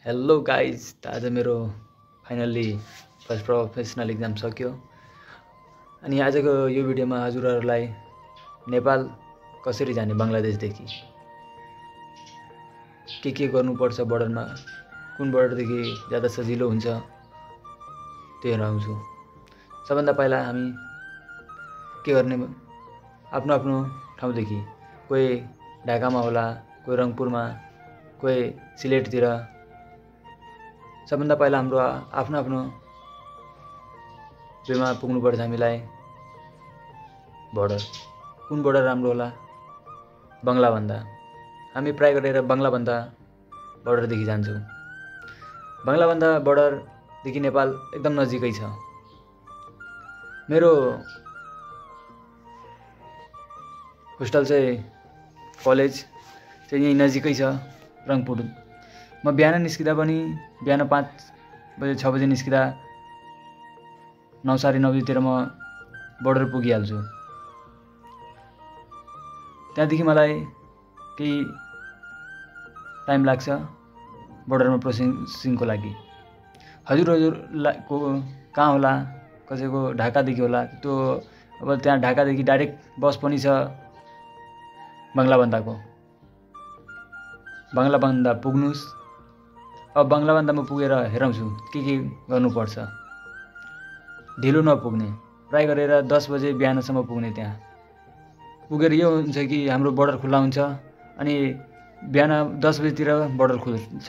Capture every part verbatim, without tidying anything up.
Hello guys, आज मेरो finally first professional exam सक्यो। अनि आजको यो भिडियोमा हजुरहरूलाई नेपाल कसरी जाने बङ्गलादेशदेखि के के गर्नुपर्छ, बर्डरमा कुन बर्डरदेखि ज्यादा सजिलो हुन्छ त्यो हेराउँछु। सबभन्दा पहिला हामी के गर्ने, आफ्नो आफ्नो ठाउँदेखि, कोही ढाकामा होला, कोही रङपुरमा, कोही सिलेटतिर। सबभन्दा पहिला हाम्रो आफ्नो आफ्नो वेमा पुग्नुपर्छ हामीलाई बर्डर। कुन बर्डर राम्रो होला? बङ्गलाबन्धा। हामी प्राय गरेर बङ्गलाबन्धा बर्डरदेखि जान्छौँ। बङ्गलाबन्धा बर्डरदेखि नेपाल एकदम नजिकै छ। मेरो होस्टल चाहिँ, कलेज चाहिँ यहीँ नजिकै छ, रङपुर। म बिहान निस्किँदा पनि बिहान पाँच बजे छ बजे निस्किँदा नौ साढे नौ बजीतिर म बर्डर पुगिहाल्छु। त्यहाँदेखि मलाई केही टाइम लाग्छ बर्डरमा प्रोसेसिङको लागि। हजुर हजुरको कहाँ होला? कसैको ढाकादेखि होला। त्यो अब त्यहाँ ढाकादेखि डाइरेक्ट बस पनि छ बङ्गलाबन्धाको। बङ्गलाबन्धा पुग्नुहोस्। अब बङ्गलाबन्धामा पुगेर हेराउँछु के के गर्नुपर्छ। ढिलो नपुग्ने, ट्राई गरेर दस बजे बिहानसम्म पुग्ने। त्यहाँ पुगेर यो हुन्छ कि हाम्रो बर्डर खुल्ला हुन्छ अनि बिहान दस बजीतिर बर्डर खुल्छ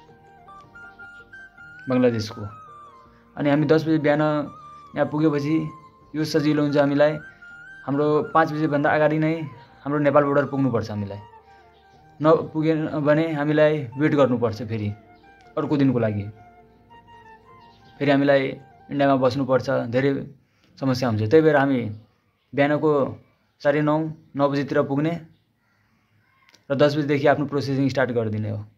बङ्गलादेशको। अनि हामी दस बजी बिहान यहाँ पुगेपछि यो सजिलो हुन्छ हामीलाई। हाम्रो पाँच बजीभन्दा अगाडि नै हाम्रो नेपाल बर्डर पुग्नुपर्छ। हामीलाई नपुगेन भने हामीलाई वेट गर्नुपर्छ फेरि अर्को दिनको लागि। फेरि हामीलाई इन्डियामा बस्नुपर्छ, धेरै समस्या हुन्छ। त्यही भएर हामी बिहानको साढे नौ नौ बजीतिर पुग्ने र दस बजीदेखि आफ्नो प्रोसेसिङ स्टार्ट गरिदिने हो।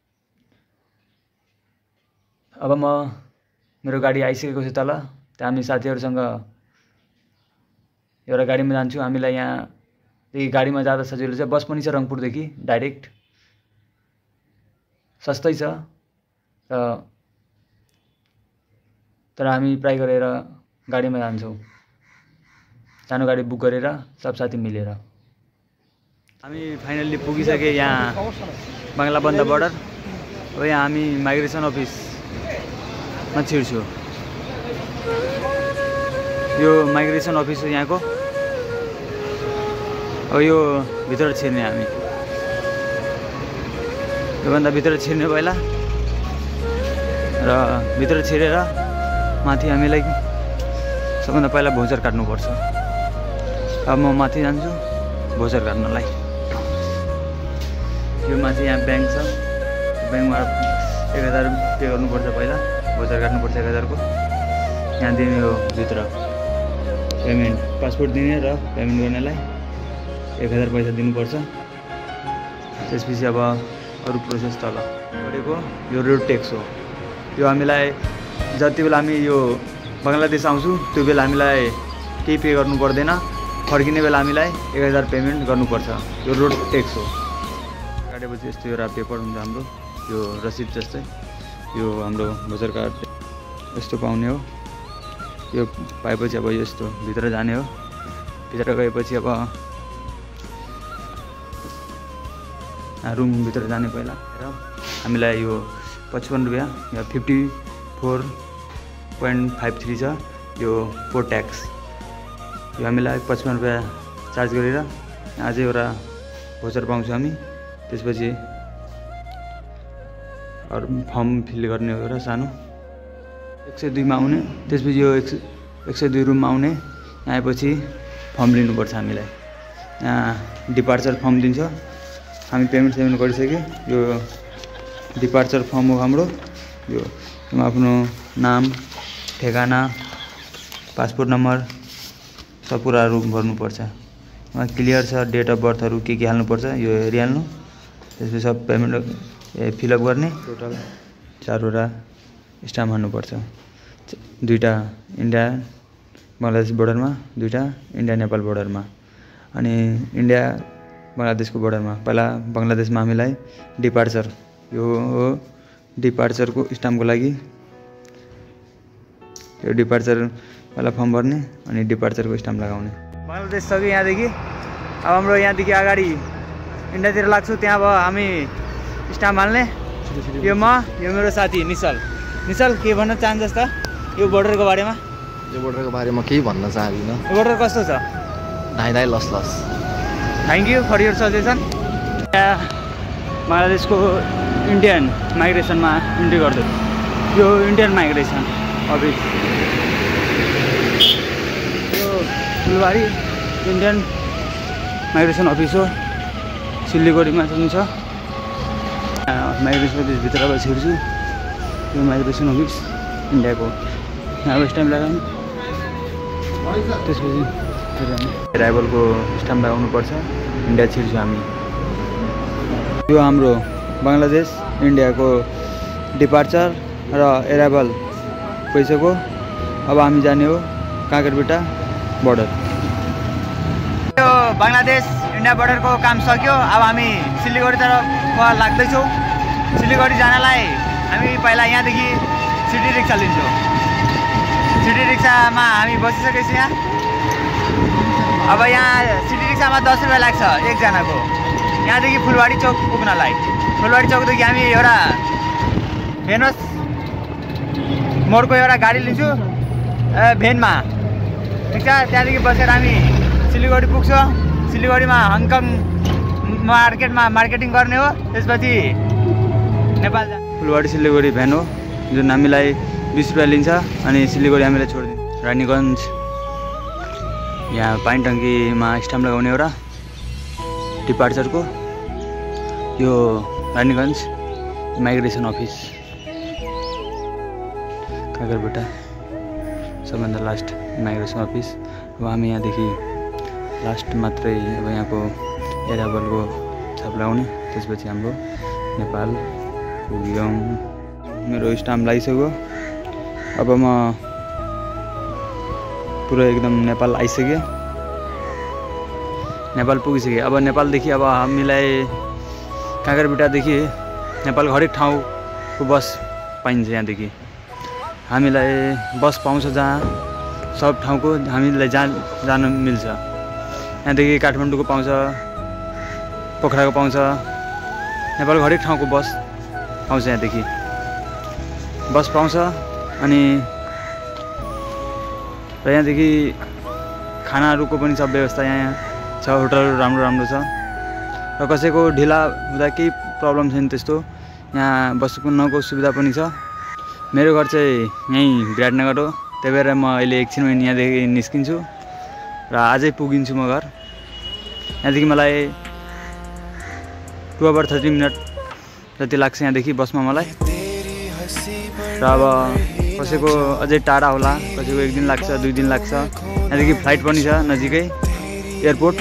अब म मेरो गाडी आइसकेको छु तल। त्यहाँ हामी साथीहरूसँग एउटा गाडीमा जान्छु। हामीलाई यहाँदेखि गाडीमा जाँदा सजिलो छ। बस पनि छ रङपुरदेखि डाइरेक्ट, सस्तै छ। र तर हामी प्राय गरेर गाडीमा जान्छौँ, सानो गाडी बुक गरेर सब साथी मिलेर। हामी फाइनल्ली पुगिसके यहाँ बङ्गलाबन्धा बर्डर। अब यहाँ हामी माइग्रेसन अफिसमा छिर्छु। यो माइग्रेसन अफिस हो यहाँको। अब यो भित्र छिर्ने हामी। योभन्दा भित्र छिर्ने पहिला र भित्र छिरेर माथि हामीलाई सबभन्दा पहिला भोचर काट्नुपर्छ। अब म माथि जान्छु भोचर काट्नलाई। यो माथि यहाँ ब्याङ्क छ, ब्याङ्कमा एक हजार पे गर्नुपर्छ पहिला। भोचर काट्नुपर्छ एक हजारको। यहाँ दिने हो भित्र पेमेन्ट, पासपोर्ट दिने र पेमेन्ट गर्नेलाई एक हजार पैसा दिनुपर्छ। त्यसपछि अब अरू प्रोसेस तल गरेको यो रोड ट्याक्स हो। यो हामीलाई जति बेला हामी यो बङ्गलादेश आउँछु त्यो बेला हामीलाई केही पे गर्नु पर्दैन। फर्किने बेला हामीलाई एक हजार पेमेन्ट गर्नुपर्छ। यो रोड ट्याक्स हो। काटेपछि यस्तो एउटा पेपर हुन्छ हाम्रो, यो रसिद जस्तै। यो हाम्रो भोटर कार्ड यस्तो पाउने हो। यो पाएपछि अब यस्तो भित्र जाने हो। भित्र गएपछि अब रुमभित्र जाने पहिला र हामीलाई यो पचपन्न रुपियाँ या fifty four point five three छ यो पोर ट्याक्स। यो हामीलाई पचपन्न रुपियाँ चार्ज गरेर अझै एउटा भोचर पाउँछौँ हामी। त्यसपछि अरू फर्म फिल गर्ने हो र सानो एक सय दुईमा आउने। त्यसपछि यो एक सय एक सय दुई रुममा आउने। यहाँ आएपछि फर्म लिनुपर्छ हामीलाई। यहाँ डिपार्चर फर्म दिन्छ। हामी पेमेन्ट सेमेन्ट गरिसक्यो। यो डिपार्चर फर्म हो हाम्रो। यो आफ्नो नाम, ठेगाना, पासपोर्ट नम्बर सब कुराहरू भर्नुपर्छ। यहाँ क्लियर छ, डेट अफ बर्थहरू के के हाल्नुपर्छ यो हेरिहाल्नु। त्यसपछि सब पेमेन्ट फिलअप गर्ने। टोटल चारवटा स्टाम्प हाल्नुपर्छ। दुईवटा इन्डिया बङ्गलादेश बोर्डरमा, दुईवटा इन्डिया नेपाल बोर्डरमा। अनि इन्डिया बङ्गलादेशको बोर्डरमा पहिला बङ्गलादेशमा हामीलाई डिपार्चर यो हो डिपार्चरको स्टाम्पको लागि यो डिपार्चर वाला फर्म भर्ने अनि डिपार्चरको स्टाम्प लगाउने। बङ्गलादेश सक्यो यहाँदेखि। अब हाम्रो यहाँदेखि अगाडि इन्डियातिर लाग्छु, त्यहाँ अब हामी स्टाम्प हाल्ने। यो म यो मेरो साथी निशल। निशल के भन्न चाहन्छस् त यो बोर्डरको बारेमा? यो बोर्डरको बारेमा केही भन्न चाहदिनँ। यो बोर्डर कस्तो छ? धाइ धाइ लस लस। Thank you for your suggestion. बङ्गलादेशको इन्डियन माइग्रेसनमा इन्ट्री गर्दै यो इन्डियन माइग्रेसन अफिस, यो फुलबारी इन्डियन माइग्रेसन अफिस हो, सिलगढीमा पनि छ। माइग्रेसन अफिस भित्र अब छिर्छु। यो माइग्रेसन अफिस इन्डियाको। यहाँ अब स्ट्याम्प लगाउने, त्यसपछि एराइभलको स्ट्याम्प लगाउनुपर्छ। इन्डिया छिर्छु हामी। यो हाम्रो बङ्गलादेश इन्डियाको डिपार्चर र एराइभल भइसक्यो। अब हामी जाने हो काँकरभिट्टा बोर्डर। यो बङ्गलादेश इन्डिया बोर्डरको काम सक्यो। अब हामी सिलगढीतर्फ लाग्दैछौँ। सिलगढी जानलाई हामी पहिला यहाँदेखि सिटी रिक्सा लिन्छौँ। सिटी रिक्सामा हामी बसिसकेपछि यहाँ अब यहाँ सिटी रिक्सामा दस रुपियाँ लाग्छ एकजनाको, यहाँदेखि फुलबारी चौक पुग्नलाई। फुलबारी चौकदेखि हामी एउटा भेनस मोडको एउटा गाडी लिन्छु भेनमा, ठिक छ। त्यहाँदेखि बसेर हामी सिलगढी पुग्छौँ। सिलगढीमा हङकङ मार्केटमा मार्केटिङ गर्ने हो, त्यसपछि नेपाल जा। फुलबारी सिलगढी भ्यान हो जुन हामीलाई बिस रुपियाँ लिन्छ अनि सिलगढी हामीलाई छोडिदिन्छ। रानीगञ्ज यहाँ पानी टङ्कीमा स्ट्याम्प लगाउने एउटा डिपार्चरको। यो रानीगञ्ज माइग्रेसन अफिस काँकरभिट्टा सबभन्दा लास्ट माइग्रेसन अफिस। अब हामी यहाँदेखि लास्ट मात्रै अब यहाँको एराइभलको छाप लगाउने, त्यसपछि हाम्रो नेपाल पुग्यौँ। मेरो स्टाम्प लगाइसक्यो। अब म पुरा एकदम नेपाल आइसकेँ, नेपाल पुगिसकेँ। अब नेपालदेखि अब हामीलाई काँकरभिट्टादेखि नेपालको हरेक ठाउँको बस पाइन्छ। यहाँदेखि हामीलाई बस पाउँछ जहाँ सब ठाउँको हामीलाई जा जान मिल्छ। यहाँदेखि काठमाडौँको पाउँछ, पोखराको पाउँछ, नेपालको हरेक ठाउँको बस पाउँछ। यहाँदेखि बस पाउँछ। अनि र यहाँदेखि खानाहरूको पनि सब व्यवस्था यहाँ छ। होटलहरू राम्रो राम्रो छ र कसैको ढिला हुँदा केही प्रब्लम छैन त्यस्तो। यहाँ बस्नको सुविधा पनि छ। मेरो घर चाहिँ यहीँ विराटनगर हो, त्यही भएर म अहिले एकछिनमा यहाँदेखि निस्किन्छु र आजै पुगिन्छु म घर। यहाँदेखि मलाई टु आवर थर्टी मिनट जति लाग्छ यहाँदेखि बसमा मलाई। र अब कसैको अझै टाढा होला, कसैको एक दिन लाग्छ, दुई दिन लाग्छ। यहाँदेखि फ्लाइट पनि छ नजिकै एयरपोर्ट।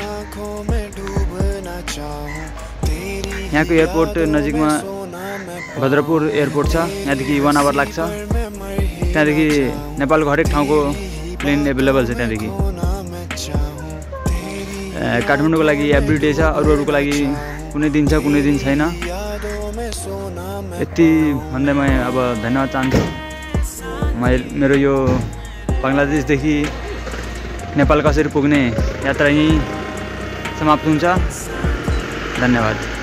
यहाँको एयरपोर्ट नजिकमा भद्रपुर एयरपोर्ट छ, यहाँदेखि वान आवर लाग्छ। त्यहाँदेखि नेपालको हरेक ठाउँको प्लेन एभाइलेबल छ त्यहाँदेखि। काठमाडौँको लागि एभ्री डे छ, अरू अरूको लागि कुनै दिन छ कुनै दिन छैन। यति भन्दै म अब धन्यवाद चाहन्छु। म मेरो यो बङ्गलादेशदेखि नेपाल कसरी पुग्ने यात्रा यहीँ समाप्त हुन्छ। धन्यवाद।